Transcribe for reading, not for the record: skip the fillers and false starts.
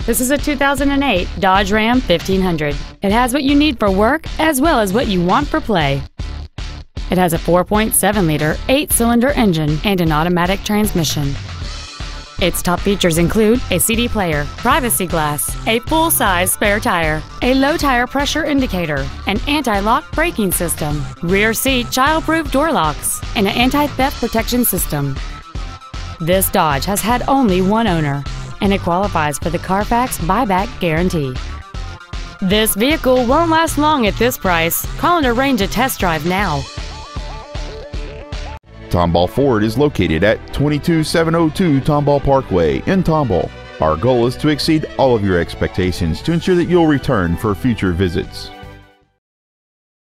This is a 2008 Dodge Ram 1500. It has what you need for work as well as what you want for play. It has a 4.7-liter, 8-cylinder engine and an automatic transmission. Its top features include a CD player, privacy glass, a full-size spare tire, a low tire pressure indicator, an anti-lock braking system, rear seat child-proof door locks, and an anti-theft protection system. This Dodge has had only one owner, and it qualifies for the Carfax buyback guarantee. This vehicle won't last long at this price. Call and arrange a test drive now. Tomball Ford is located at 22702 Tomball Parkway in Tomball. Our goal is to exceed all of your expectations to ensure that you'll return for future visits.